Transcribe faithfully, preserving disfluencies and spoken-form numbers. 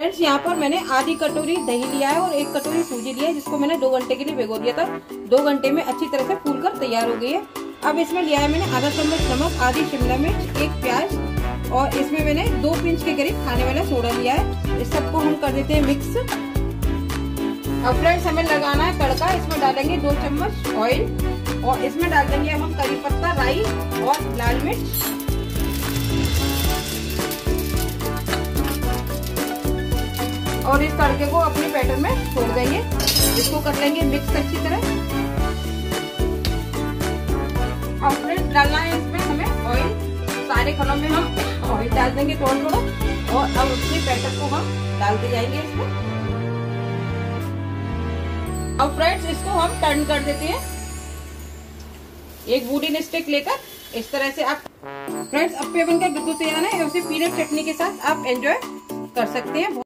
Friends यहाँ पर मैंने आधी कटोरी दही लिया है और एक कटोरी सूजी लिया है, जिसको मैंने दो घंटे के लिए भिगो दिया था। दो घंटे में अच्छी तरह से फूल कर तैयार हो गई है। अब इसमें लिया है मैंने आधा चम्मच नमक, आधी शिमला मिर्च, एक प्याज और इसमें मैंने दो पिंच के करीब खाने वाला सोडा लिया है। इस सबको हम कर देते हैं मिक्स। अब फ्रेंड्स हमें लगाना है तड़का। इसमें डालेंगे दो चम्मच ऑयल और इसमें डाल देंगे हम करी पत्ता, राई और लाल मिर्च। और इस तड़के को अपने बैटर में छोड़ देंगे। इसको कर लेंगे मिक्स अच्छी तरह। और फ्रेंड्स डालना है इसमें हमें ऑयल। सारे खानों में हम ऑयल डाल देंगे थोड़ा थोड़ा और अब उसके बैटर को हम डालते जाएंगे इसमें। अब फ्रेंड्स इसको हम टर्न कर देते हैं एक वुडन स्टिक लेकर। इस तरह से आप फ्रेंड्स अप्पे बनकर बिल्कुल तैयार है। उसे पीनट चटनी के साथ आप एंजॉय कर सकते हैं।